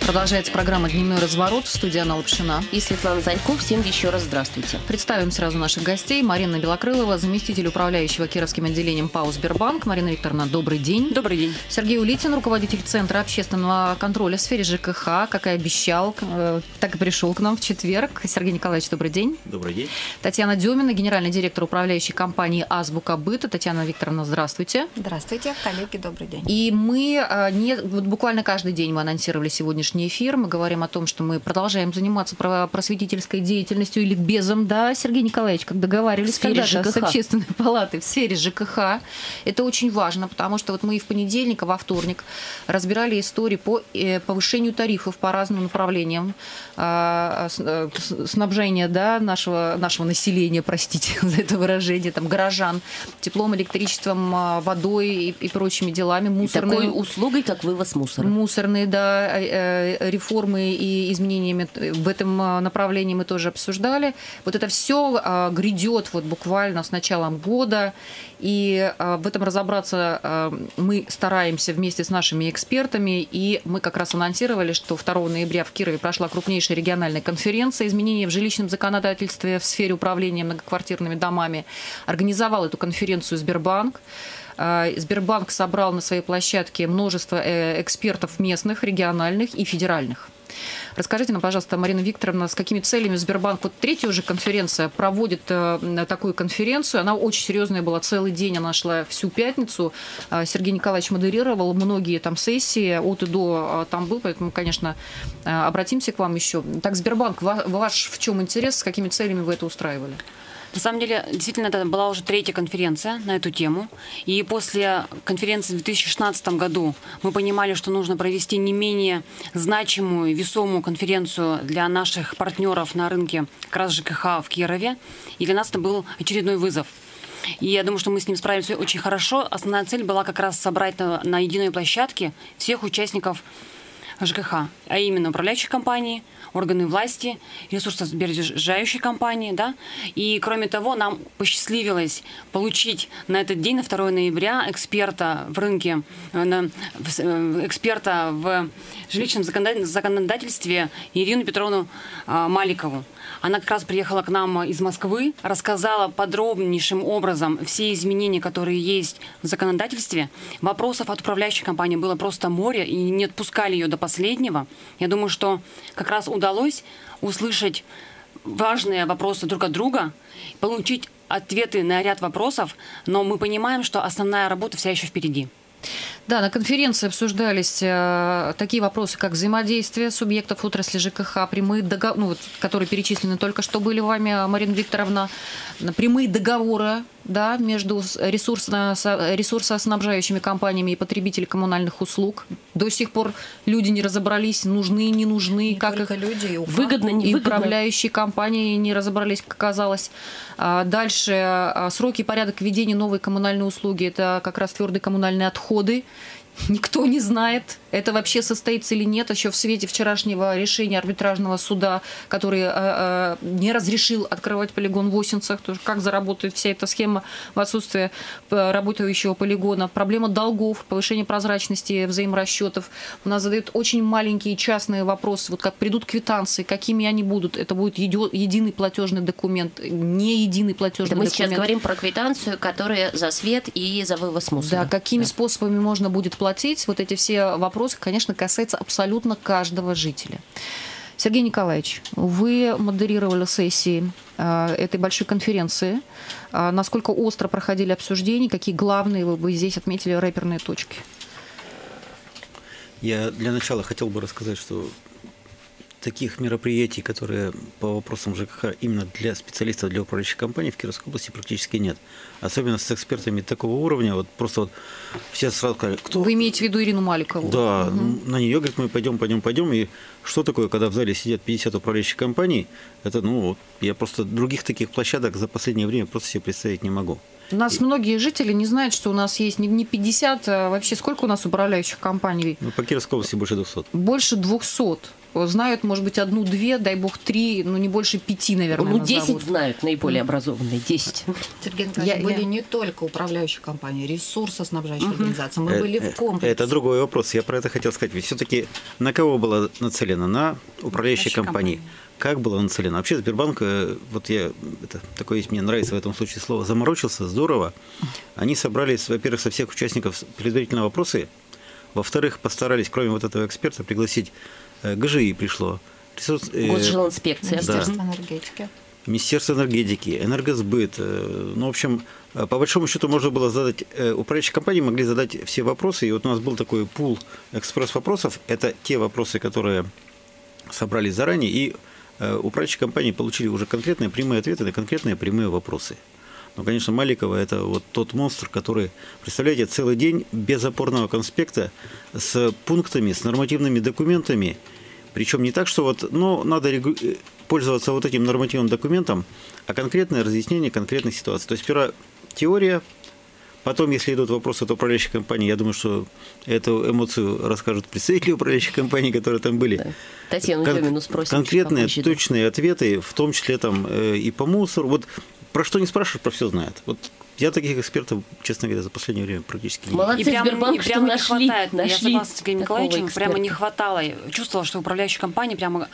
Продолжается программа «Дневной разворот». В студии Анна Лапшина. И Светлана Занько. Всем еще раз здравствуйте. Представим сразу наших гостей. Марина Белокрылова, заместитель управляющего Кировским отделением ПАО «Сбербанк». Марина Викторовна, добрый день. Добрый день. Сергей Улитин, руководитель Центра общественного контроля в сфере ЖКХ. Как и обещал, так и пришел к нам в четверг. Сергей Николаевич, добрый день. Добрый день. Татьяна Демина, генеральный директор управляющей компании «Азбука быта». Татьяна Викторовна, здравствуйте. Здравствуйте, коллеги, добрый день. И мы буквально каждый день мы анонсировали сегодняшний эфир. Мы говорим о том, что мы продолжаем заниматься просветительской деятельностью или ликбезом, да, Сергей Николаевич, как договаривались когда-то с общественной палатой в сфере ЖКХ. Это очень важно, потому что вот мы и в понедельник, и во вторник разбирали истории по повышению тарифов по разным направлениям снабжения, да, нашего населения, простите за это выражение, там, горожан, теплом, электричеством, водой и прочими делами. Мусорные, такой услугой, как вывоз мусора. Мусорные, да, реформы и изменениями в этом направлении мы тоже обсуждали. Вот это все грядет вот буквально с началом года, и в этом разобраться мы стараемся вместе с нашими экспертами, и мы как раз анонсировали, что 2 ноября в Кирове прошла крупнейшая региональная конференция «Изменения в жилищном законодательстве в сфере управления многоквартирными домами». Организовал эту конференцию Сбербанк. Сбербанк собрал на своей площадке множество экспертов местных, региональных и федеральных. Расскажите нам, пожалуйста, Марина Викторовна, с какими целями Сбербанк, вот третья уже конференция, проводит такую конференцию. Она очень серьезная была, целый день, она шла всю пятницу. Сергей Николаевич модерировал многие там сессии, от и до там был, поэтому, конечно, обратимся к вам еще. Так, Сбербанк, ваш в чем интерес, с какими целями вы это устраивали? На самом деле, действительно, это была уже третья конференция на эту тему. И после конференции в 2016 году мы понимали, что нужно провести не менее значимую, весомую конференцию для наших партнеров на рынке как раз ЖКХ в Кирове. И для нас это был очередной вызов. И я думаю, что мы с ним справились очень хорошо. Основная цель была как раз собрать на единой площадке всех участников ЖКХ, а именно управляющие компании, органы власти, ресурсосбережающие компании, да. И кроме того, нам посчастливилось получить на этот день, на 2 ноября, эксперта в рынке, эксперта в жилищном законодательстве Ирину Петровну Маликову. Она как раз приехала к нам из Москвы, рассказала подробнейшим образом все изменения, которые есть в законодательстве. Вопросов от управляющей компании было просто море, и не отпускали ее до последнего. Я думаю, что как раз удалось услышать важные вопросы друг от друга, получить ответы на ряд вопросов, но мы понимаем, что основная работа вся еще впереди. Да, на конференции обсуждались такие вопросы, как взаимодействие субъектов отрасли ЖКХ, прямые договоры, которые перечислены только что были вами, Марина Викторовна, прямые договоры, да, между ресурсоснабжающими компаниями и потребителями коммунальных услуг. До сих пор люди не разобрались, нужны, не нужны, не как их люди, выгодно, не выгодно. И управляющие компании не разобрались, как оказалось. Дальше сроки и порядок введения новой коммунальной услуги – это как раз твердые коммунальные отходы. Никто не знает, это вообще состоится или нет, еще в свете вчерашнего решения арбитражного суда, который не разрешил открывать полигон в Осинцах, как заработает вся эта схема в отсутствие работающего полигона. Проблема долгов, повышение прозрачности взаиморасчетов. У нас задают очень маленькие частные вопросы, вот как придут квитанции, какими они будут. Это будет единый платежный документ, не единый платежный документ. Мы сейчас говорим про квитанцию, которая за свет и за вывоз мусора. Да, какими способами можно будет платить, вот эти все вопросы, конечно, касаются абсолютно каждого жителя. Сергей Николаевич, вы модерировали сессии этой большой конференции. Насколько остро проходили обсуждения, какие главные вы бы здесь отметили рэперные точки? Я для начала хотел бы рассказать, что таких мероприятий, которые по вопросам ЖКХ именно для специалистов, для управляющих компаний в Кировской области практически нет. Особенно с экспертами такого уровня. Вот просто вот все сразу сказали, кто... Вы имеете в виду Ирину Маликову? Да, на нее, говорит, мы пойдем. И что такое, когда в зале сидят 50 управляющих компаний, это, я просто других таких площадок за последнее время просто себе представить не могу. У нас многие жители не знают, что у нас есть не 50, а вообще сколько у нас управляющих компаний? По Кировской области больше 200. Больше 200. знают, может быть, 1-2, дай бог 3, ну не больше 5, наверное, Ну, 10 назовут. знают, наиболее образованные, 10. Сергей Николаевич, были не только управляющие компании, ресурсоснабжающие организации. Мы были в комплексе. Это другой вопрос. Я про это хотел сказать. Ведь все-таки на кого было нацелено? На управляющие компании. Как было нацелено? Вообще Сбербанк, вот такое есть, мне нравится в этом случае слово, заморочился здорово. Они собрались, во-первых, со всех участников предварительно вопросы, во-вторых, постарались, кроме вот этого эксперта, пригласить ГЖИ пришло. Госжилинспекция. Министерство энергетики. Министерство энергетики, Энергосбыт. Ну, в общем, по большому счету можно было задать, управляющие компании могли задать все вопросы. И вот у нас был такой пул экспресс-вопросов. Это те вопросы, которые собрались заранее, и управляющие компании получили уже конкретные прямые ответы на конкретные прямые вопросы. Но, конечно, Маликова – это вот тот монстр, который, представляете, целый день без опорного конспекта с пунктами, с нормативными документами. Причем не так, что вот, ну, надо пользоваться вот этим нормативным документом, а конкретное разъяснение конкретной ситуации. То есть сперва теория, потом, если идут вопросы от управляющих компаний, я думаю, что эту эмоцию расскажут представители управляющих компаний, которые там были. Да. Татьяну Демину спросим. Конкретные, точные ответы, в том числе там и по мусору. Вот про что не спрашиваешь, про все знает. Вот я таких экспертов, честно говоря, за последнее время практически не Молодцы, И прямо, Сбербанк, что прямо не нашли, хватает. Я согласна с Сергеем Николаевичем, эксперта. прямо не хватало. Чувствовала, что управляющие компании прямо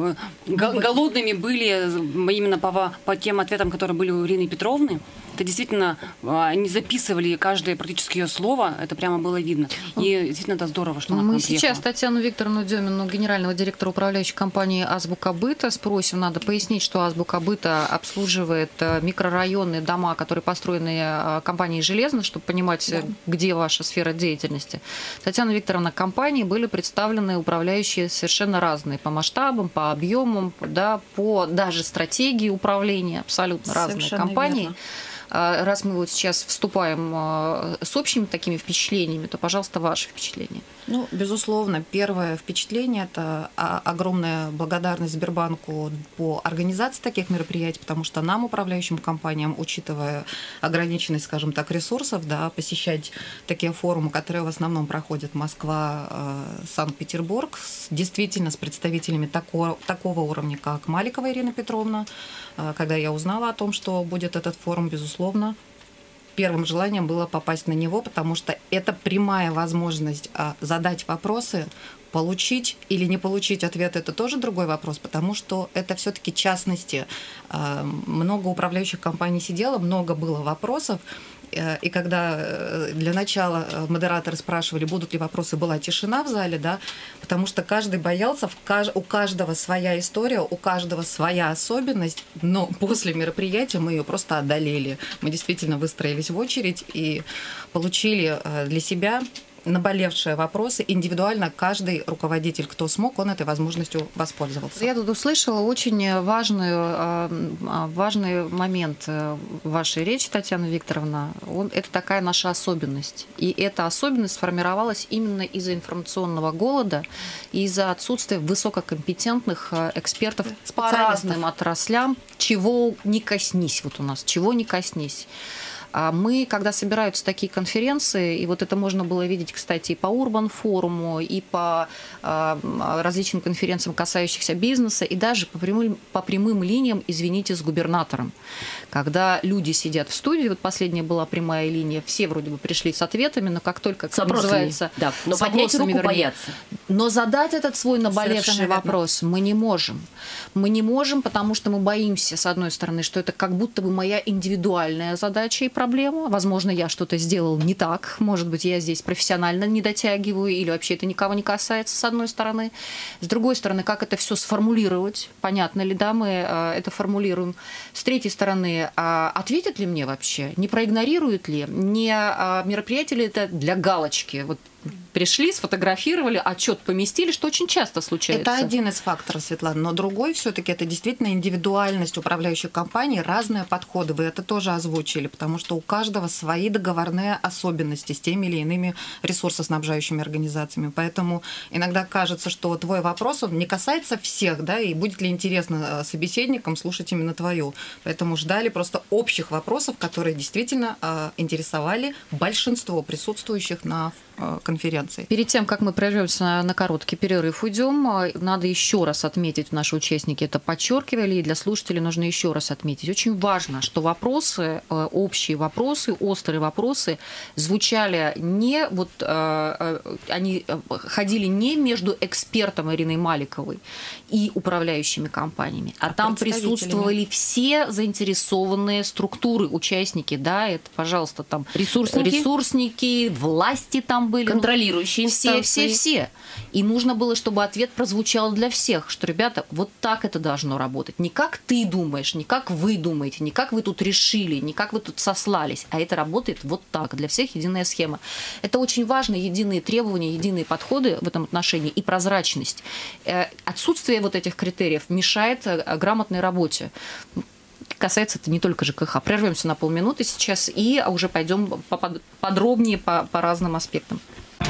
голодными были именно по тем ответам, которые были у Ирины Петровны. Это действительно, они записывали каждое практически ее слово, это прямо было видно. И действительно это здорово, что она к Мы нам сейчас приехала. Татьяну Викторовну Демину, генерального директора управляющей компании «Азбука быта», спросим. Надо пояснить, что «Азбука быта» обслуживает микрорайонные дома, которые построены компанией «Железно», чтобы понимать, где ваша сфера деятельности. Татьяна Викторовна, компании были представлены управляющие совершенно разные по масштабам, по объемам, да, по даже стратегии управления, абсолютно разные Совершенно компании. верно. Раз мы вот сейчас вступаем с общими такими впечатлениями, то, пожалуйста, ваши впечатления. Ну, безусловно, первое впечатление – это огромная благодарность Сбербанку по организации таких мероприятий, потому что нам, управляющим компаниям, учитывая ограниченность, скажем так, ресурсов, да, посещать такие форумы, которые в основном проходят Москва, Санкт-Петербург, действительно с представителями такого уровня, как Маликова Ирина Петровна. Когда я узнала о том, что будет этот форум, безусловно, первым желанием было попасть на него, потому что это прямая возможность задать вопросы, получить или не получить ответ – это тоже другой вопрос, потому что это все-таки частности. Много управляющих компаний сидело, много было вопросов. И когда для начала модераторы спрашивали, будут ли вопросы, была тишина в зале, да, потому что каждый боялся, у каждого своя история, у каждого своя особенность, но после мероприятия мы ее просто одолели. Мы действительно выстроились в очередь и получили для себя наболевшие вопросы. Индивидуально каждый руководитель, кто смог, он этой возможностью воспользовался. Я тут услышала очень важный момент в вашей речи, Татьяна Викторовна. Это такая наша особенность. И эта особенность сформировалась именно из-за информационного голода и из-за отсутствия высококомпетентных экспертов по разным отраслям, чего не коснись вот у нас, чего не коснись. Мы, когда собираются такие конференции, и вот это можно было видеть, кстати, и по Урбан-форуму, и по различным конференциям, касающихся бизнеса, и даже по прямым линиям, извините, с губернатором. Когда люди сидят в студии, вот последняя была прямая линия, все вроде бы пришли с ответами, но как только, как называется... Да, но поднять руку боятся. Но задать этот свой наболевший вопрос мы не можем. Мы не можем, потому что мы боимся, с одной стороны, что это как будто бы моя индивидуальная задача и проблема. Возможно, я что-то сделал не так. Может быть, я здесь профессионально не дотягиваю, или вообще это никого не касается, с одной стороны. С другой стороны, как это все сформулировать? Понятно ли, да, мы это формулируем. С третьей стороны, ответят ли мне вообще? Не проигнорируют ли? Не мероприятие ли это для галочки? Вот пришли, сфотографировали, отчет поместили, что очень часто случается. Это один из факторов, Светлана, но другой все-таки это действительно индивидуальность управляющих компаний, разные подходы. Вы это тоже озвучили, потому что у каждого свои договорные особенности с теми или иными ресурсоснабжающими организациями. Поэтому иногда кажется, что твой вопрос, он не касается всех, да, и будет ли интересно собеседникам слушать именно твою. Поэтому ждали просто общих вопросов, которые действительно интересовали большинство присутствующих на конференции. Перед тем, как мы прервемся на короткий перерыв, уйдем, надо еще раз отметить, наши участники это подчеркивали, и для слушателей нужно еще раз отметить. Очень важно, что вопросы, общие вопросы, острые вопросы звучали не вот, они ходили не между экспертом Ириной Маликовой и управляющими компаниями, а там присутствовали все заинтересованные структуры, участники, да, это, пожалуйста, там ресурсники, власти там были. Контролирующие инстанции. Все. И нужно было, чтобы ответ прозвучал для всех, что, ребята, вот так это должно работать. Не как ты думаешь, не как вы думаете, не как вы тут решили, не как вы тут сослались, а это работает вот так. Для всех единая схема. Это очень важно, единые требования, единые подходы в этом отношении и прозрачность. Отсутствие вот этих критериев мешает грамотной работе. Касается это не только ЖКХ. Прервемся на полминуты сейчас и уже пойдем подробнее по разным аспектам.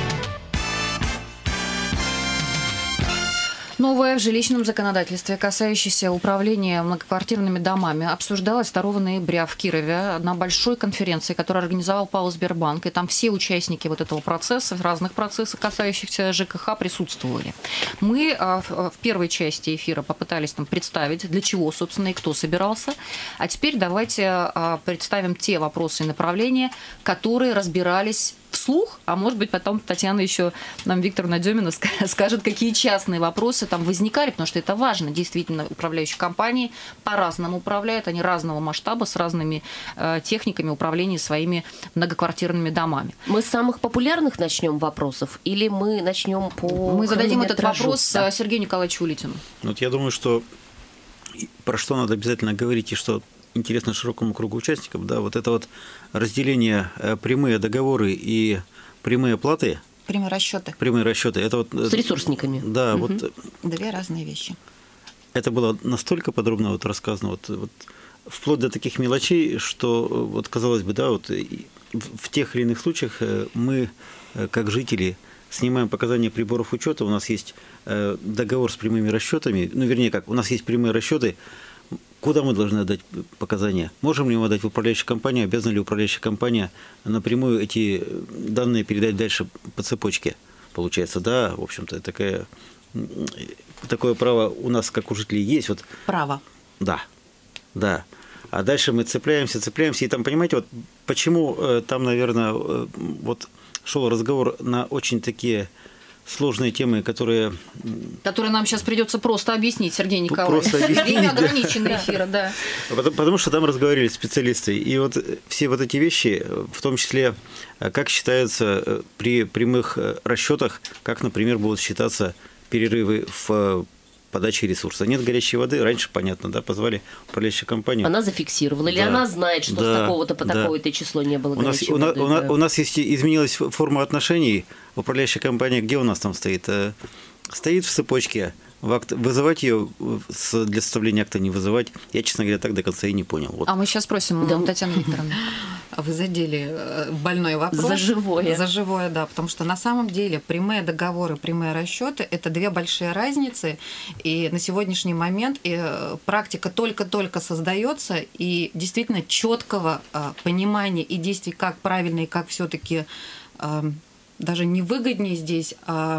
Новое в жилищном законодательстве, касающееся управления многоквартирными домами, обсуждалось 2 ноября в Кирове на большой конференции, которую организовал ПАО «Сбербанк». И там все участники вот этого процесса, разных процессов, касающихся ЖКХ, присутствовали. Мы в первой части эфира попытались там представить, для чего, собственно, и кто собирался. А теперь давайте представим те вопросы и направления, которые разбирались вслух, а может быть потом Татьяна еще нам, Викторовна Демина, скажет, какие частные вопросы там возникали, потому что это важно. Действительно, управляющие компании по-разному управляют, они разного масштаба, с разными техниками управления своими многоквартирными домами. Мы с самых популярных начнем вопросов или мы начнем по Мы зададим этот хронометражу? вопрос Сергею Николаевичу Улитину. Вот я думаю, что про что надо обязательно говорить и что интересно широкому кругу участников, да, вот это вот разделение прямые договоры и прямые платы. Прямые расчеты. Прямые расчеты. Это вот, С ресурсниками. Да, вот. Две разные вещи. Это было настолько подробно вот рассказано, вот вплоть до таких мелочей, что вот казалось бы, да, вот в тех или иных случаях мы, как жители, снимаем показания приборов учета, у нас есть договор с прямыми расчетами, ну, вернее, как, у нас есть прямые расчеты. Куда мы должны отдать показания? Можем ли мы отдать в управляющую компанию? Обязана ли управляющая компания напрямую эти данные передать дальше по цепочке? Получается, да, в общем-то, такое право у нас, как у жителей, есть. Вот, Право. Да. А дальше мы цепляемся, и там, понимаете, вот почему там, наверное, вот шел разговор на очень такие сложные темы, которые нам сейчас придется просто объяснить, Сергей Николаевич. Просто объяснить, Время ограниченное эфира, да. Потому что там разговаривали специалисты. И вот все вот эти вещи, в том числе, как считаются при прямых расчетах, как, например, будут считаться перерывы в подачи ресурса. Нет горячей воды, раньше, понятно, да, позвали управляющую компанию. Она зафиксировала, или да, она знает, что с такого-то по такое-то число не было горячей воды? У нас изменилась форма отношений. Управляющая компания, где у нас там стоит? Стоит в цепочке. Вызывать ее для составления акта, не вызывать, я, честно говоря, так до конца и не понял. Вот. А мы сейчас спросим Татьяну Викторовну. Вы задели больной вопрос. За живое. За живое, да, потому что на самом деле прямые договоры, прямые расчеты – это две большие разницы, и на сегодняшний момент практика только-только создается, и действительно четкого понимания и действий, как правильно и как все-таки даже не выгоднее здесь,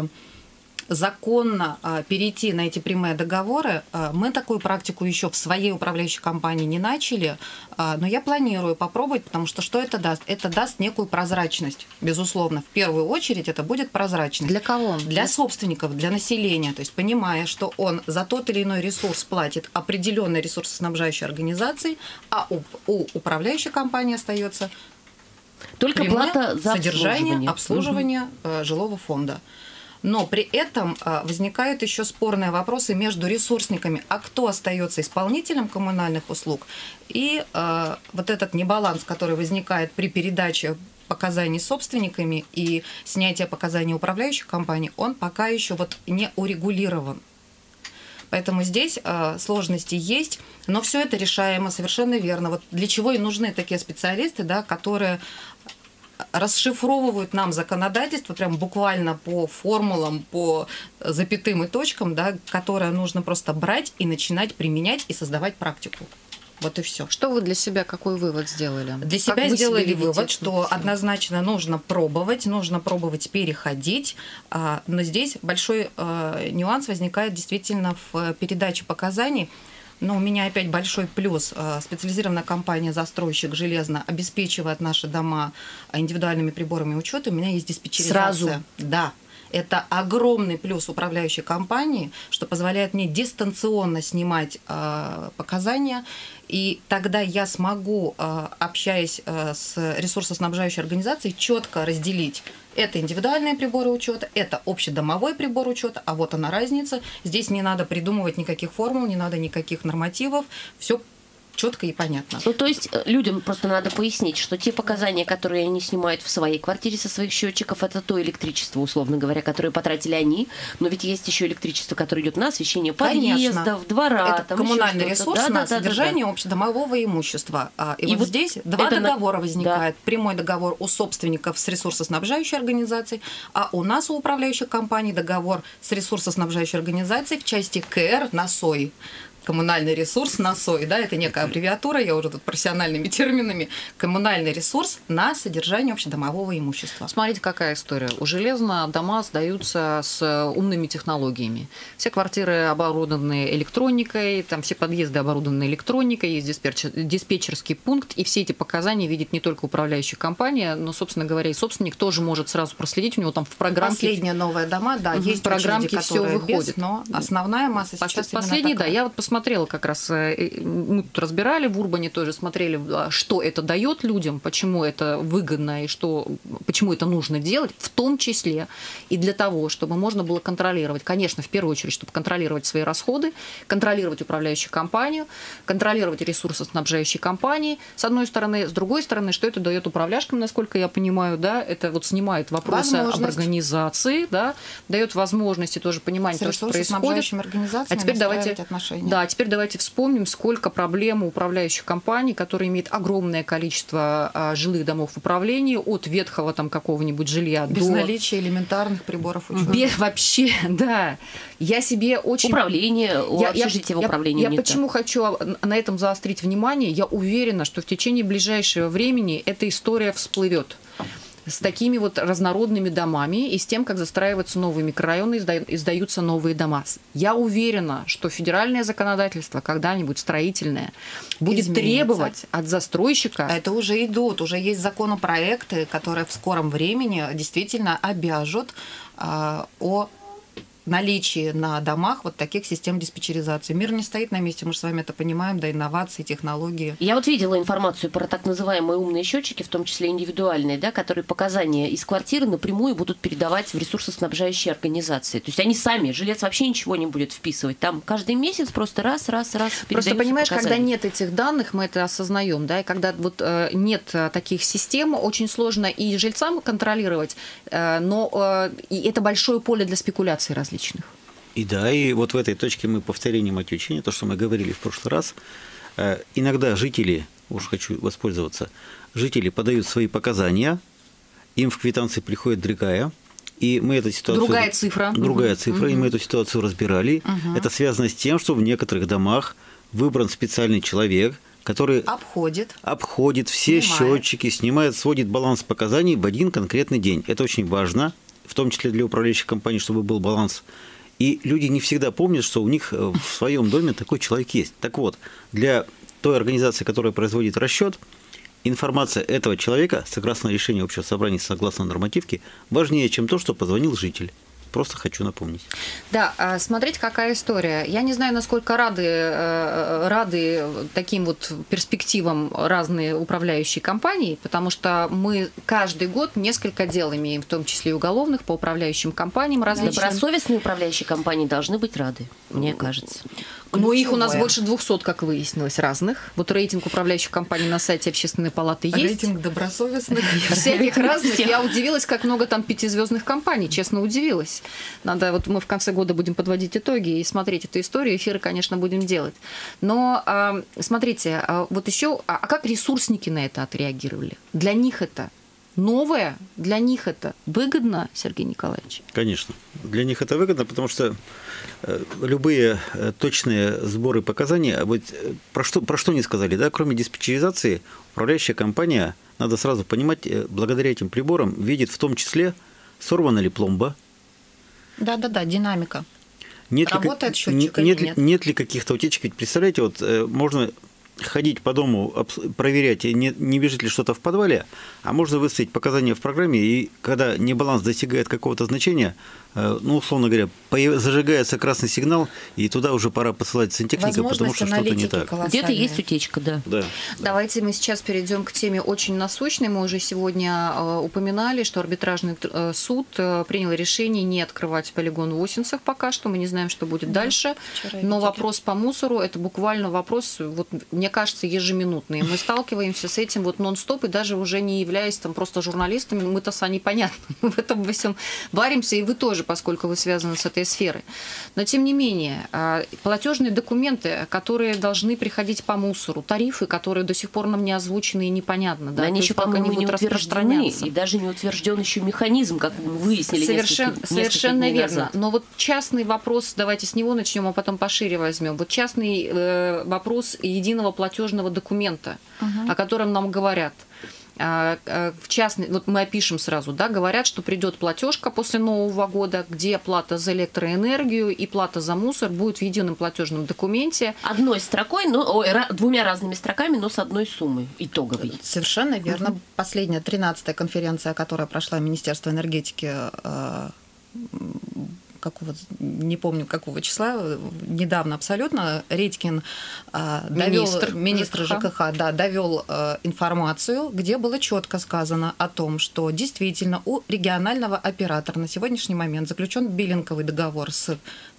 законно перейти на эти прямые договоры. Мы такую практику еще в своей управляющей компании не начали, но я планирую попробовать, потому что это даст? Это даст некую прозрачность, безусловно. В первую очередь это будет прозрачность. Для кого? Для собственников, для населения. То есть понимая, что он за тот или иной ресурс платит определенной ресурсоснабжающей организации, а у управляющей компании остается только плата за содержание, обслуживание жилого фонда. Но при этом возникают еще спорные вопросы между ресурсниками, а кто остается исполнителем коммунальных услуг, и вот этот небаланс, который возникает при передаче показаний собственниками и снятия показаний управляющих компаний, он пока еще вот не урегулирован. Поэтому здесь сложности есть, но все это решаемо совершенно верно. Вот для чего и нужны такие специалисты, да, которые расшифровывают нам законодательство прям буквально по формулам, по запятым и точкам, да, которые нужно просто брать и начинать применять и создавать практику. Вот и все. Что вы для себя, какой вывод сделали? Для Как себя вы сделали себе видите вывод, эту что сферу? однозначно нужно пробовать переходить. Но здесь большой нюанс возникает действительно в передаче показаний. Но у меня опять большой плюс. Специализированная компания «Застройщик железно» обеспечивает наши дома индивидуальными приборами учета. У меня есть диспетчеризация. Сразу? Да. Это огромный плюс управляющей компании, что позволяет мне дистанционно снимать показания. И тогда я смогу, общаясь с ресурсоснабжающей организацией, четко разделить: это индивидуальные приборы учета, это общедомовой прибор учета, а вот она разница. Здесь не надо придумывать никаких формул, не надо никаких нормативов. Все четко и понятно. Ну, то есть людям просто надо пояснить, что те показания, которые они снимают в своей квартире со своих счетчиков, это то электричество, условно говоря, которое потратили они, но ведь есть еще электричество, которое идет на освещение подъездов, двора. Это там коммунальный еще что-то. ресурс на содержание общедомового имущества. И вот здесь два договора возникает. Прямой договор у собственников с ресурсоснабжающей организацией, а у нас, у управляющих компаний, договор с ресурсоснабжающей организацией в части КР на СОИ. Коммунальный ресурс на СОИ, да, это некая аббревиатура, я уже тут профессиональными терминами. Коммунальный ресурс на содержание общедомового имущества. Смотрите, какая история. У железно дома сдаются с умными технологиями. Все квартиры оборудованы электроникой, там все подъезды оборудованы электроникой, есть диспетчерский пункт, и все эти показания видит не только управляющая компания, но, собственно говоря, и собственник тоже может сразу проследить, у него там в программке... Последние новые дома, да, есть в программке все выходит. Без, но основная масса сейчас Последний, да, я вот посмотрела как раз, мы тут разбирали, в Урбане тоже смотрели, что это дает людям, почему это выгодно и почему это нужно делать, в том числе и для того, чтобы можно было контролировать, конечно, в первую очередь, чтобы контролировать свои расходы, контролировать управляющую компанию, контролировать ресурсоснабжающие компании, с одной стороны, с другой стороны, что это дает управляшкам, насколько я понимаю, да, это вот снимает вопросы об организации, да, дает возможности тоже понимать то, что происходит. А теперь давайте вспомним, сколько проблем у управляющих компаний, которые имеют огромное количество жилых домов в управлении, от ветхого там какого-нибудь жилья без до... наличия элементарных приборов учета. Вообще, да. Я себе очень... Управление, общежитие в управлении. Я почему хочу на этом заострить внимание? Я уверена, что в течение ближайшего времени эта история всплывет с такими вот разнородными домами и с тем, как застраиваются новые микрорайоны, издаются новые дома. Я уверена, что федеральное законодательство, когда-нибудь строительное, будет требовать от застройщика... А это уже идут, уже есть законопроекты, которые в скором времени действительно обяжут о наличии на домах вот таких систем диспетчеризации. Мир не стоит на месте, мы же с вами это понимаем, да, инновации, технологии. Я вот видела информацию про так называемые умные счетчики, в том числе индивидуальные, да, которые показания из квартиры напрямую будут передавать в ресурсоснабжающие организации. То есть они сами, жилец вообще ничего не будет вписывать. Там каждый месяц просто раз Просто понимаешь, показания. когда нет этих данных, мы это осознаем, да, и когда вот нет таких систем, очень сложно и жильцам контролировать, но и это большое поле для спекуляций различных. И да, и вот в этой точке мы повторением отключения, то, что мы говорили в прошлый раз, иногда жители, уж хочу воспользоваться, жители подают свои показания, им в квитанции приходит другая, и мы эту ситуацию... Другая цифра, и мы эту ситуацию разбирали. Это связано с тем, что в некоторых домах выбран специальный человек, который обходит все счетчики, снимает, сводит баланс показаний в один конкретный день. Это очень важно, в том числе для управляющих компаний, чтобы был баланс. И люди не всегда помнят, что у них в своем доме такой человек есть. Так вот, для той организации, которая производит расчет, информация этого человека, согласно решению общего собрания, согласно нормативке, важнее, чем то, что позвонил житель. Просто хочу напомнить. Да, смотрите, какая история. Я не знаю, насколько рады таким вот перспективам разные управляющие компании, потому что мы каждый год несколько дел имеем, в том числе и уголовных, по управляющим компаниям различным. Добросовестные управляющие компании должны быть рады, мне кажется. Но их у нас больше 200, как выяснилось, разных. Вот рейтинг управляющих компаний на сайте Общественной палаты есть. Рейтинг добросовестных. Всяких разных. Я удивилась, как много там 5-звездных компаний. Честно, удивилась. Надо, вот мы в конце года будем подводить итоги и смотреть эту историю. Эфиры, конечно, будем делать. Но смотрите, вот еще, а как ресурсники на это отреагировали? Для них это новое, для них это выгодно, Сергей Николаевич? Конечно. Для них это выгодно, потому что любые точные сборы показаний, вот про что не сказали, да, кроме диспетчеризации, управляющая компания, надо сразу понимать, благодаря этим приборам видит в том числе, сорвана ли пломба. Да-да-да, динамика. Работает счетчик или нет? Нет ли каких-то утечек? Ведь представляете, вот можно ходить по дому, проверять, не бежит ли что-то в подвале, а можно выставить показания в программе, и когда небаланс достигает какого-то значения, ну, условно говоря, зажигается красный сигнал, и туда уже пора посылать сантехника, потому что что-то не так. Где-то есть утечка, да. Давайте мы сейчас перейдем к теме очень насущной. Мы уже сегодня упоминали, что арбитражный суд принял решение не открывать полигон в Осинцах пока что. Мы не знаем, что будет дальше. Но вопрос по мусору – это буквально вопрос, вот, мне кажется, ежеминутный. Мы сталкиваемся с этим вот нон-стоп, и даже уже не являясь там просто журналистами, мы-то с Аней понятно, мы в этом во всем варимся, и вы тоже, поскольку вы связаны с этой сферой. Но, тем не менее, платежные документы, которые должны приходить по мусору, тарифы, которые до сих пор нам не озвучены и непонятно. Да, они еще, по-моему, не утверждены, и даже не утвержден еще механизм, как мы выяснили. Совершенно верно. Но вот частный вопрос, давайте с него начнем, а потом пошире возьмем. Вот частный вопрос единого платежного документа, о котором нам говорят. В частности, вот мы опишем сразу, да, говорят, что придет платежка после Нового года, где плата за электроэнергию и плата за мусор будет в едином платежном документе. Одной строкой, двумя разными строками, но с одной суммой итоговой. Совершенно верно. Последняя 13-я конференция, которая прошла в Министерстве энергетики, не помню какого числа, недавно абсолютно, Редькин министр ЖКХ, довел информацию, где было четко сказано о том, что действительно у регионального оператора на сегодняшний момент заключен биллинговый договор с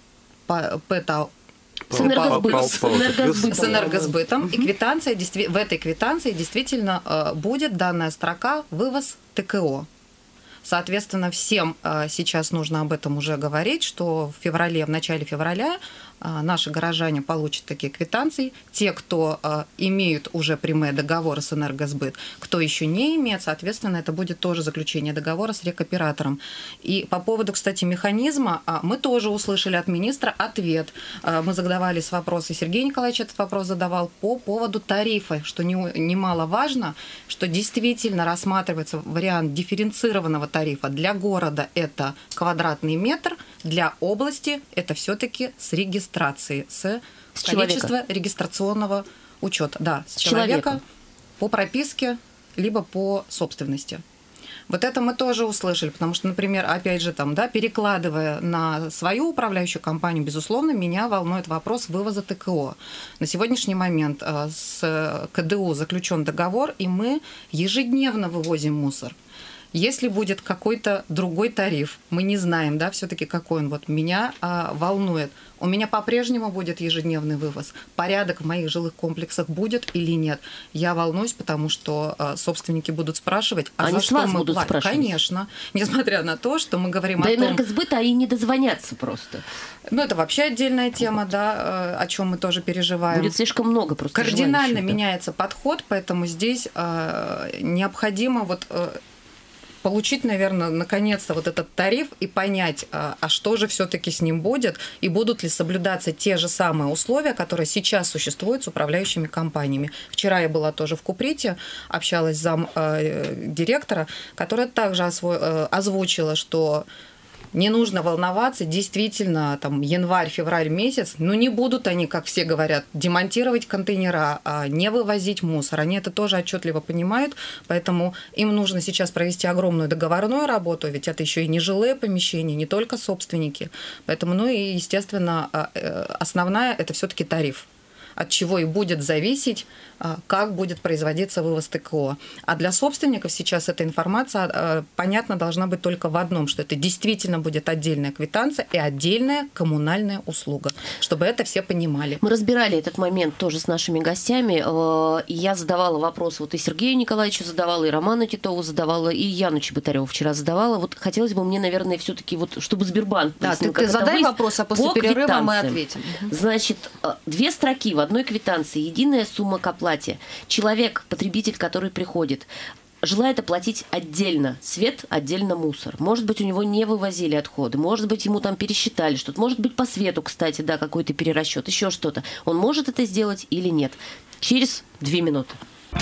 энергосбытом, и в этой квитанции действительно будет данная строка «Вывоз ТКО». Соответственно, всем сейчас нужно об этом уже говорить, что в начале февраля наши горожане получат такие квитанции. Те, кто имеют уже прямые договоры с Энергосбыт, кто еще не имеет, соответственно, это будет тоже заключение договора с рекоператором. И по поводу, кстати, механизма, мы тоже услышали от министра ответ. Мы задавали вопросы, Сергей Николаевич этот вопрос задавал по поводу тарифа, что немаловажно, что действительно рассматривается вариант дифференцированного тарифа. Для города это квадратный метр, для области это все-таки с регистрацией, с количества регистрационного учета. Да, с человека по прописке, либо по собственности. Вот это мы тоже услышали, потому что, например, опять же, перекладывая на свою управляющую компанию, безусловно, меня волнует вопрос вывоза ТКО. На сегодняшний момент с КДУ заключен договор, и мы ежедневно вывозим мусор. Если будет какой-то другой тариф, мы не знаем, да, все-таки какой он, вот меня волнует. У меня по-прежнему будет ежедневный вывоз. Порядок в моих жилых комплексах будет или нет? Я волнуюсь, потому что собственники будут спрашивать, за что мы будут платим? Конечно. Несмотря на то, что мы говорим о том... До Энергосбыта и не дозвонятся просто. Это вообще отдельная тема, да, о чем мы тоже переживаем. Будет слишком много просто. Кардинально меняется подход, поэтому здесь необходимо получить, наверное, наконец-то вот этот тариф и понять, а что же все-таки с ним будет, и будут ли соблюдаться те же самые условия, которые сейчас существуют с управляющими компаниями. Вчера я была тоже в Куприте, общалась с замдиректора, которая также озвучила, что не нужно волноваться, действительно, январь-февраль месяц, не будут они, как все говорят, демонтировать контейнера, не вывозить мусор. Они это тоже отчетливо понимают, поэтому им нужно сейчас провести огромную договорную работу, ведь это еще и не жилые помещения, не только собственники. Поэтому, и, естественно, основная – это все-таки тариф, от чего и будет зависеть, как будет производиться вывоз ТКО. А для собственников сейчас эта информация, понятно, должна быть только в одном, что это действительно будет отдельная квитанция и отдельная коммунальная услуга, чтобы это все понимали. Мы разбирали этот момент тоже с нашими гостями. Я задавала вопросы, и Сергею Николаевичу задавала, и Роману Титову задавала, и Яну Чеботареву вчера задавала. Хотелось бы мне, наверное, все-таки, чтобы Сбербанк... Да, ты задай вопрос, а после перерыва мы ответим. Значит, 2 строки в одной квитанции, единая сумма к оплате. Человек, потребитель, который приходит, желает оплатить отдельно свет, отдельно мусор. Может быть, у него не вывозили отходы, может быть, ему там пересчитали что-то, может быть, по свету, кстати, да, какой-то перерасчет, еще что-то. Он может это сделать или нет? Через 2 минуты.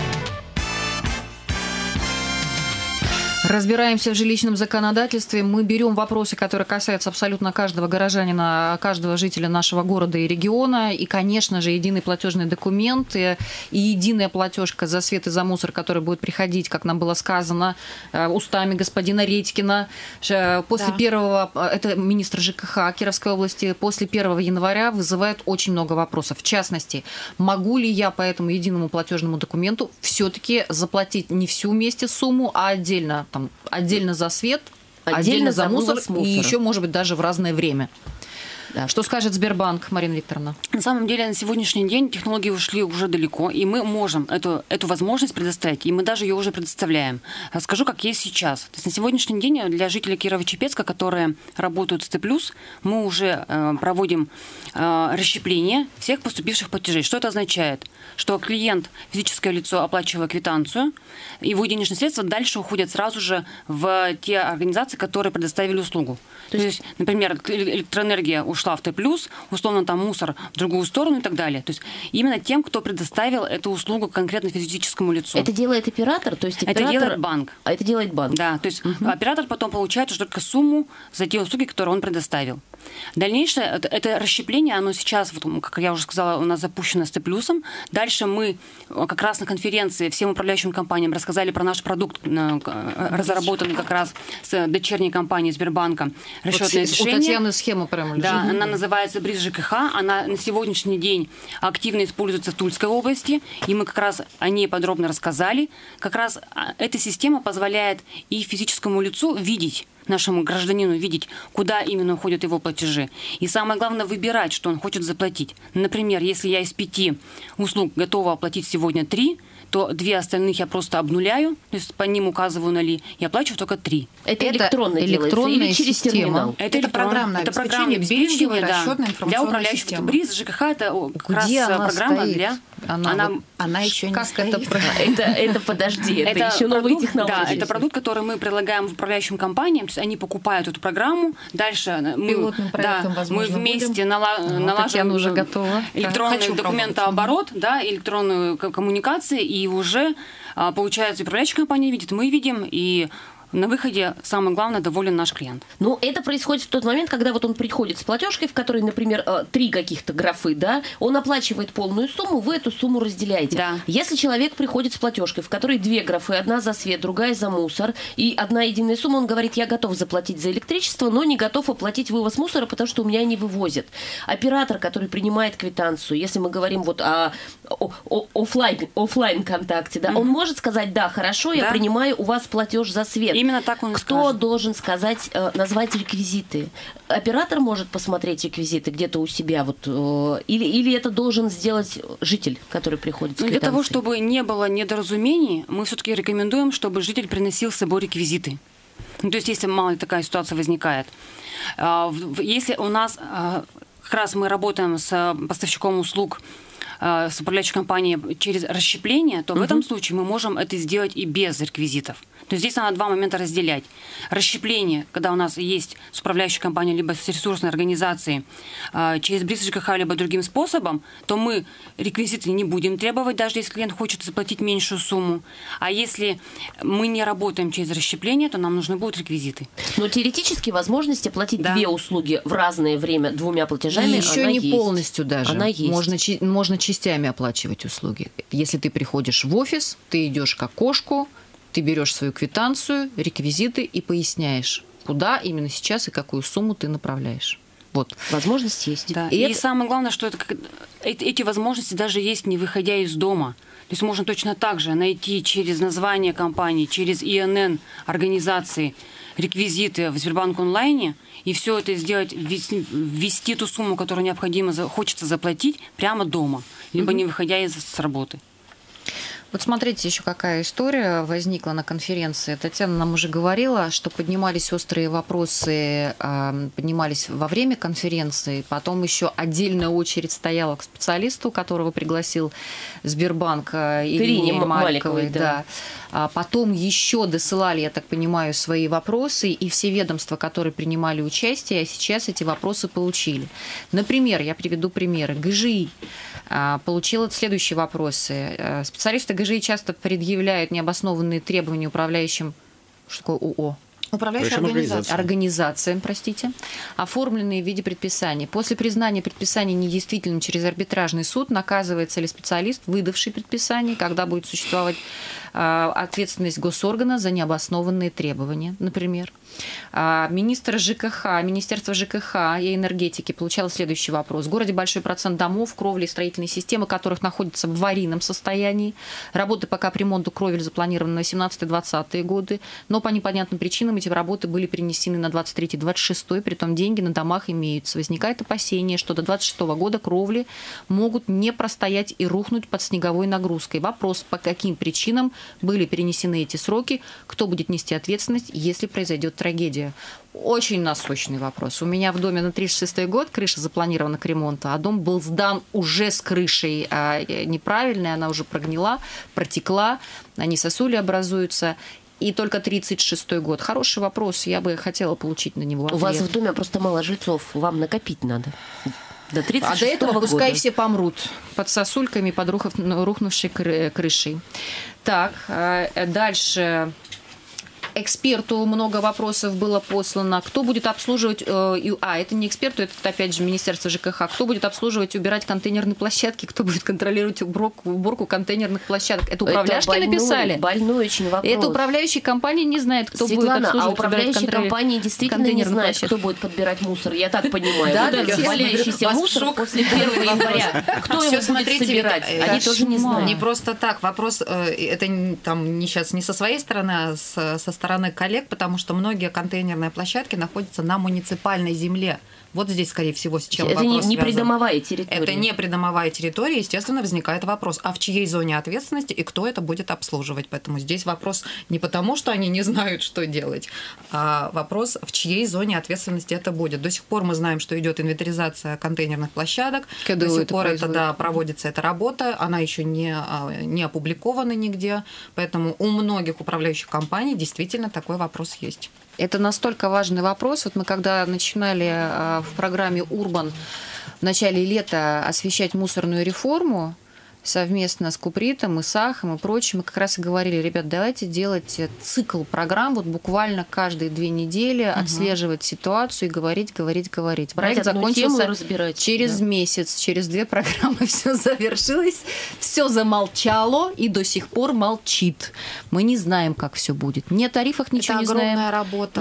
Разбираемся в жилищном законодательстве. Мы берем вопросы, которые касаются абсолютно каждого горожанина, каждого жителя нашего города и региона. И, конечно же, единый платежный документ и единая платежка за свет и за мусор, который будет приходить, как нам было сказано, устами господина Редькина. После первого, это министр ЖКХ Кировской области, после 1 января вызывает очень много вопросов. В частности, могу ли я по этому единому платежному документу все-таки заплатить не всю вместе сумму, а отдельно, там, отдельно за свет, отдельно за мусор и еще, может быть, даже в разное время. Да. Что скажет Сбербанк, Марина Викторовна? На самом деле, на сегодняшний день технологии ушли уже далеко, и мы можем эту возможность предоставить, и мы даже ее уже предоставляем. Скажу, как есть сейчас. То есть на сегодняшний день для жителей Кирово-Чепецка, которые работают с Т+, мы уже проводим расщепление всех поступивших платежей. Что это означает? Что клиент, физическое лицо, оплачивая квитанцию, его денежные средства дальше уходят сразу же в те организации, которые предоставили услугу. То есть, например, электроэнергия ушла в Т+, условно там мусор в другую сторону и так далее. То есть именно тем, кто предоставил эту услугу конкретно физическому лицу. Это делает оператор? То есть оператор... Это делает банк. А это делает банк? Да, то есть оператор потом получает уже только сумму за те услуги, которые он предоставил. Дальнейшее, это расщепление, оно сейчас, вот, как я уже сказала, у нас запущено с Т+. Дальше мы как раз на конференции всем управляющим компаниям рассказали про наш продукт, разработанный как раз с дочерней компанией Сбербанка. Расчетное решение. У Татьяны схема прямо лежит. Да, она называется «Бриз ЖКХ». Она на сегодняшний день активно используется в Тульской области, и мы как раз о ней подробно рассказали. Как раз эта система позволяет и физическому лицу видеть, нашему гражданину видеть, куда именно уходят его платежи. И самое главное, выбирать, что он хочет заплатить. Например, если я из 5 услуг готова оплатить сегодня 3, то 2 остальных я просто обнуляю, то есть по ним указываю 0 и оплачиваю только 3. Это электронная или через система. Терминал? Это программное обеспечение, для управляющих. Система. БРИЗ ЖКХ это как раз она программа стоит? для... Она еще не стоит. Это подожди, это еще новые технологии. Да, это продукт, который мы предлагаем управляющим компаниям, то есть они покупают эту программу, дальше мы вместе налаживаем уже готова. электронный документооборот, электронную коммуникацию, и уже, получается, управляющая компания видит, мы видим, и на выходе, самое главное, доволен наш клиент. Ну, это происходит в тот момент, когда вот он приходит с платежкой, в которой, например, 3 каких-то графы, да, он оплачивает полную сумму, вы эту сумму разделяете. Да. Если человек приходит с платежкой, в которой 2 графы, одна за свет, другая за мусор, и одна единая сумма, он говорит, я готов заплатить за электричество, но не готов оплатить вывоз мусора, потому что у меня не вывозят. Оператор, который принимает квитанцию, если мы говорим вот о офлайн контакте, да, он может сказать, да, хорошо, я принимаю у вас платеж за свет. Именно так он и Кто скажет. должен сказать, назвать реквизиты? Оператор может посмотреть реквизиты где-то у себя, вот, или это должен сделать житель, который приходит с квитанцией? Для того, чтобы не было недоразумений, мы все-таки рекомендуем, чтобы житель приносил с собой реквизиты. Ну, то есть, если мало ли такая ситуация возникает. Если у нас, как раз мы работаем с поставщиком услуг, с управляющей компанией через расщепление, то в этом случае мы можем это сделать и без реквизитов. То есть здесь надо 2 момента разделять. Расщепление, когда у нас есть с управляющей компанией либо с ресурсной организацией через БРИЗ ЖКХ либо другим способом, то мы реквизиты не будем требовать, даже если клиент хочет заплатить меньшую сумму. А если мы не работаем через расщепление, то нам нужны будут реквизиты. Но теоретически возможность оплатить 2 услуги в разное время 2 платежами, еще не есть. Полностью даже. Она есть. Можно частями оплачивать услуги. Если ты приходишь в офис, ты идешь к окошку, ты берешь свою квитанцию, реквизиты и поясняешь, куда именно сейчас и какую сумму ты направляешь. Вот. Возможность есть. Да. И самое главное, что эти возможности даже есть, не выходя из дома. То есть можно точно так же найти через название компании, через ИНН организации реквизиты в Сбербанк онлайне и все это сделать, ввести ту сумму, которую необходимо, хочется заплатить прямо дома, либо не выходя с работы. Вот смотрите, еще какая история возникла на конференции. Татьяна нам уже говорила, что поднимались острые вопросы, поднимались во время конференции, потом еще отдельная очередь стояла к специалисту, которого пригласил Сбербанк, Ирине Маликовой. Да. Потом еще досылали, я так понимаю, свои вопросы, и все ведомства, которые принимали участие, сейчас эти вопросы получили. Например, я приведу примеры. ГЖИ получила следующие вопросы. Специалисты ГЖИ часто предъявляют необоснованные требования управляющим, что такое УО? Управляющая организациям, простите, оформленные в виде предписаний. После признания предписания недействительным через арбитражный суд наказывается ли специалист, выдавший предписание, когда будет существовать ответственность госоргана за необоснованные требования, например. Министерство ЖКХ и энергетики получало следующий вопрос. В городе большой процент домов, кровли и строительной системы, которых находятся в аварийном состоянии. Работы по капремонту кровель запланированы на 18-20 годы, но по непонятным причинам эти работы были перенесены на 23-26, притом деньги на домах имеются. Возникает опасение, что до 26 года кровли могут не простоять и рухнуть под снеговой нагрузкой. Вопрос, по каким причинам были перенесены эти сроки, кто будет нести ответственность, если произойдет трагедия. Очень насущный вопрос. У меня в доме на 36-й год крыша запланирована к ремонту, а дом был сдан уже с крышей неправильной, она уже прогнила, протекла, они сосули образуются. И только 36-й год. Хороший вопрос, я бы хотела получить на него ответ. У вас в доме просто мало жильцов, вам накопить надо. До 36 до этого года. пускай все помрут под сосульками, под рухнувшей крышей. Так, дальше. Эксперту много вопросов было послано. Кто будет обслуживать... это не эксперту, это опять же Министерство ЖКХ. Кто будет обслуживать и убирать контейнерные площадки? Кто будет контролировать уборку контейнерных площадок? Это управляющие написали? Больной очень вопрос. Это управляющая компания не знает, кто Светлана, будет обслуживать. А управляющая компания действительно не знает, кто будет подбирать мусор. Я так понимаю. Да, валяющийся мусор после 1 января. Кто его будет собирать? Они тоже не знают. Не просто так. Вопрос, это там сейчас не со своей стороны, а со стороны коллег, потому что многие контейнерные площадки находятся на муниципальной земле. Вот здесь, скорее всего, с чем это вопрос не связан. придомовая территория. Это не придомовая территория, естественно, возникает вопрос, а в чьей зоне ответственности и кто это будет обслуживать. Поэтому здесь вопрос не потому, что они не знают, что делать, а вопрос, в чьей зоне ответственности это будет. До сих пор мы знаем, что идет инвентаризация контейнерных площадок. КДУ до сих пор проводится эта работа, она еще не опубликована нигде. Поэтому у многих управляющих компаний действительно такой вопрос есть. Это настолько важный вопрос. Вот мы когда начинали в программе «Урбан» в начале лета освещать мусорную реформу, совместно с Купритом, и САХом и прочим, мы как раз и говорили: ребят, давайте делать цикл программ, вот буквально каждые 2 недели отслеживать ситуацию и говорить. Проект закончился через месяц, через 2 программы все завершилось, все замолчало и до сих пор молчит. Мы не знаем, как все будет. Ни о тарифах ничего не знаем. Это огромная работа.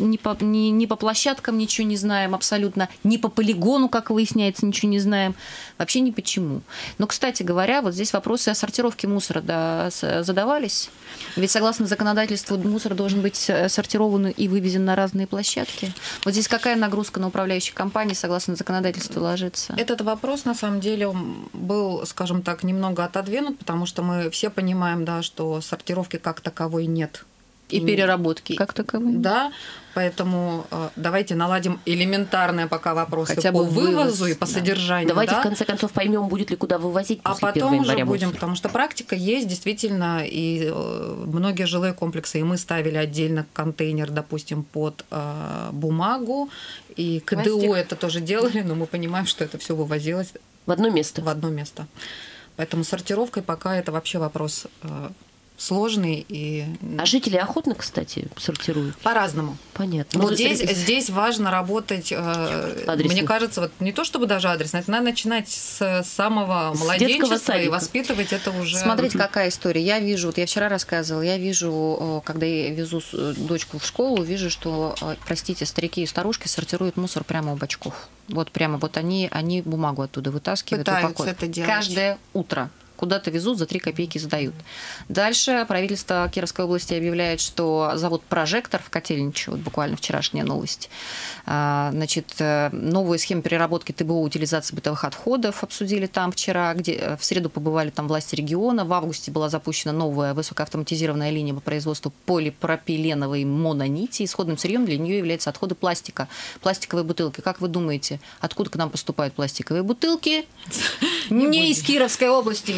Ни по площадкам ничего не знаем абсолютно, ни по полигону, как выясняется, ничего не знаем. Вообще ни почему. Но, кстати говоря, вот здесь вопросы о сортировке мусора задавались. Ведь согласно законодательству мусор должен быть сортирован и вывезен на разные площадки. Вот здесь какая нагрузка на управляющие компании согласно законодательству ложится? Этот вопрос, на самом деле, был, скажем так, немного отодвинут, потому что мы все понимаем, да, что сортировки как таковой нет. И переработки как таковой. Да, поэтому давайте наладим элементарные пока вопросы хотя по бы вывозу и по содержанию. Давайте, да? В конце концов, поймем, будет ли куда вывозить после 1 января. А потом уже будем, потому что практика есть, действительно, и многие жилые комплексы, и мы ставили отдельно контейнер, допустим, под бумагу, и КДУ это тоже делали, но мы понимаем, что это все вывозилось в одно место. Поэтому сортировкой пока это вообще вопрос сложный. А жители охотно, кстати, сортируют? По-разному. Понятно. Вот здесь важно работать, мне кажется, вот не то чтобы даже адресно, это надо начинать с самого младенчества и воспитывать это уже. Смотрите, какая история. Я вижу, вот я вчера рассказывала, когда я везу дочку в школу, вижу, что, простите, старики и старушки сортируют мусор прямо у бачков. Вот прямо вот они бумагу оттуда вытаскивают. Пытаются это делать. Каждое утро. Куда-то везут, за 3 копейки сдают. Дальше правительство Кировской области объявляет, что завод «Прожектор» в Котельниче, вот буквально вчерашняя новость, значит, новую схему переработки ТБО, утилизации бытовых отходов обсудили там вчера, где в среду побывали там власти региона. В августе была запущена новая высокоавтоматизированная линия по производству полипропиленовой мононити. Исходным сырьем для нее являются отходы пластика. Пластиковые бутылки. Как вы думаете, откуда к нам поступают пластиковые бутылки? Не из Кировской области,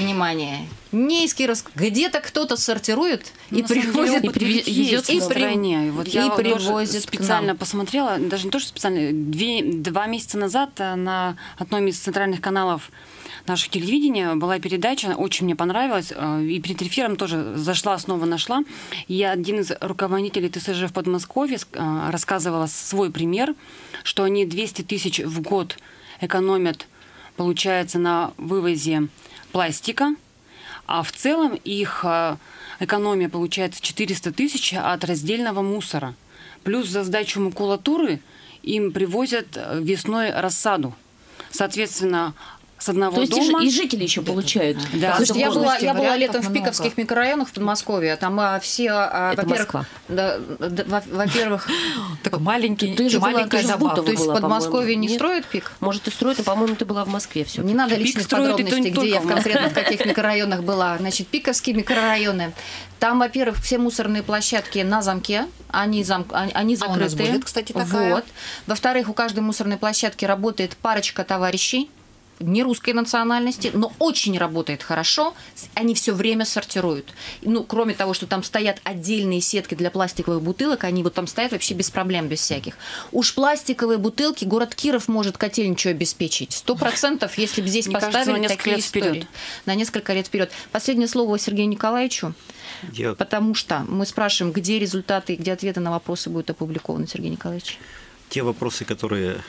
внимание, не из Кировска, где-то кто-то сортирует и привозит, и привезет в стране. Вот я привозит специально посмотрела, даже не то, что специально, 2 месяца назад на одном из центральных каналов нашего телевидения была передача, очень мне понравилась, и перед эфиром тоже зашла, снова нашла. И один из руководителей ТСЖ в Подмосковье рассказывала свой пример, что они 200 тысяч в год экономят, получается, на вывозе пластика, а в целом их экономия получается 400 тысяч от раздельного мусора. Плюс за сдачу макулатуры им привозят весной рассаду. Соответственно, с одного То есть дома... и жители еще получают. Да. Слушайте, я была вариантов летом в много. Пиковских микрорайонах в Подмосковье. Там все, Это во-первых, Москва. во-первых, Такой маленький, Ты же была- маленькая ты же в добавка. Бутово то есть в была, Подмосковье по-моему, не нет? строят пик? Может, и строят, но, по-моему, ты была в Москве все. Не надо Пик личных строит и подробностей, то, и где я в только. конкретно в каких микрорайонах была. Значит, Пиковские микрорайоны. Там, во-первых, все мусорные площадки на замке, они закрыты. А у нас будет, кстати, такая. Вот. Во-вторых, у каждой мусорной площадки работает парочка товарищей, не русской национальности, но очень работает хорошо. Они все время сортируют. Ну, кроме того, что там стоят отдельные сетки для пластиковых бутылок, они вот там стоят вообще без проблем, без всяких. Уж пластиковые бутылки город Киров может котельничью обеспечить. 100%, если бы здесь Мне кажется, поставили на несколько такие лет вперед. истории. На несколько лет вперед. Последнее слово Сергею Николаевичу, потому что мы спрашиваем, где результаты, где ответы на вопросы будут опубликованы, Сергей Николаевич. Те вопросы, которые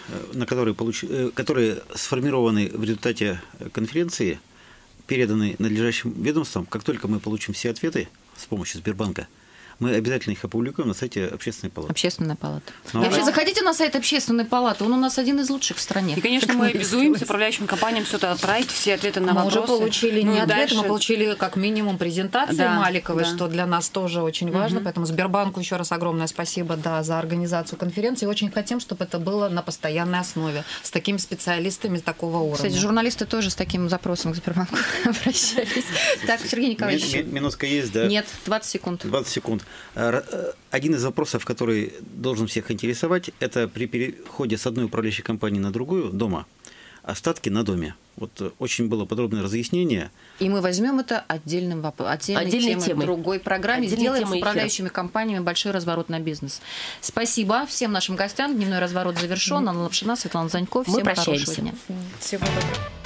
сформированы в результате конференции, переданы надлежащим ведомствам, как только мы получим все ответы с помощью Сбербанка, мы обязательно их опубликуем на сайте Общественной палаты. Общественная палата. Ну, И вообще заходите на сайт Общественной палаты, он у нас один из лучших в стране. И, конечно, мы обязуемся управляющим компаниям все это отправить, все ответы на Мы вопросы. уже получили Ну не и ответы, дальше- мы получили как минимум презентации Да, Маликовой, да. что для нас тоже очень важно. Поэтому Сбербанку еще раз огромное спасибо за организацию конференции. Очень хотим, чтобы это было на постоянной основе, с такими специалистами такого уровня. Кстати, журналисты тоже с таким запросом к Сбербанку обращались. Так, Сергей Николаевич. Минутка есть, да? Нет, 20 секунд. 20 секунд. Один из вопросов, который должен всех интересовать, это при переходе с одной управляющей компании на другую дома, остатки на доме. Вот очень было подробное разъяснение. И мы возьмем это отдельной темой, темой. в другой программе, Отдельной сделаем с темой управляющими компаниями большой разворот на бизнес. Спасибо всем нашим гостям. Дневной разворот завершен. Анна Лапшина, Светлана Занько. Мы Всем хорошего прощаемся. дня. Всего доброго.